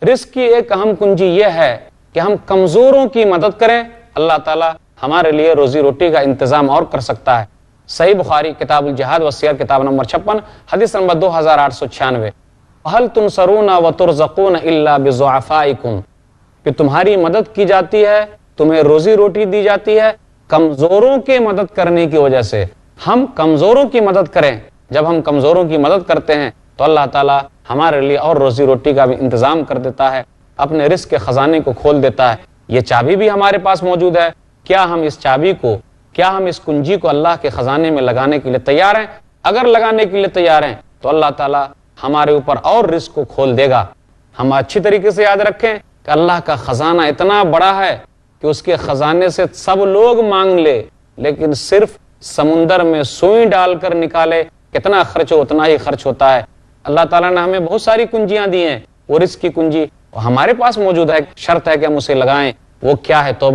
رزق کی ایک اہم کنجی یہ ہے کہ ہم کمزوروں کی مدد کریں، اللہ تعالیٰ ہمارے لیے روزی روٹی کا انتظام اور کر سکتا ہے۔ صحیح بخاری کتاب الجہاد والسیر کتاب نمبر 56 حدیث نمبر 2896، هل تنصرون وترزقون الا بضعفائکم، کہ تمہاری مدد کی جاتی ہے، تمہیں روزی روٹی دی جاتی ہے کمزوروں کی مدد کرنے کی وجہ سے۔ ہم کمزوروں کی مدد کریں، جب ہم کمزوروں کی مدد کرتے ہیں تو اللہ تعالیٰ ہمارے لیے اور روزی روٹی کا بھی انتظام کر دیتا ہے، اپنے رزق کے خزانے کو کھول دیتا ہے۔ یہ چابی بھی ہمارے پاس موجود ہے، کیا ہم اس چابی کو، کیا ہم اس کنجی کو اللہ کے خزانے میں لگانے کے لیے تیار ہیں؟ اگر لگانے کے لیے تیار ہیں تو اللہ تعالیٰ ہمارے اوپر اور رزق کو کھول دے گا۔ ہم اچھی طریقے سے یاد رکھیں کہ اللہ کا خزانہ اتنا بڑا ہے کہ اس کے خزانے سے سب لوگ مانگ لے، لیکن صرف سمندر میں سوئی ڈال کر نکالے کتنا خرچ ہو اتنا ہی خرچ ہوتا ہے۔ اللہ تعالیٰ نے ہمیں بہت ساری کنجیاں دی ہیں، وہ رزق کی کنجی ہمارے پاس موجود ہے، شرط ہے کہ ہم اسے لگائیں۔ وہ کیا ہے؟ توبہ